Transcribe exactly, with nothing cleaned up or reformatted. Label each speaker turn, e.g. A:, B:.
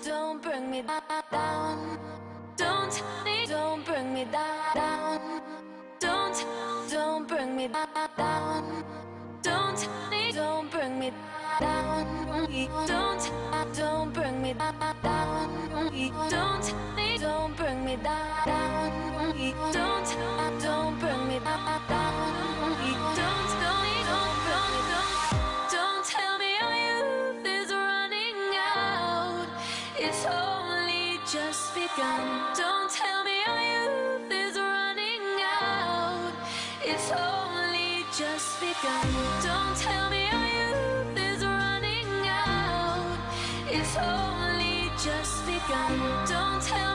A: don't bring me down. Don't, don't bring me down. Don't, don't bring me down. Don't, don't bring me down. Don't, don't bring me down. Don't, don't bring me down. Don't, don't bring me down. Don't, don't, don't, don't, don't, don't tell me our youth is running out. It's only just begun. Don't tell me our youth is running out. It's only just begun. Don't tell me our youth is running out. It's only just begun. Don't tell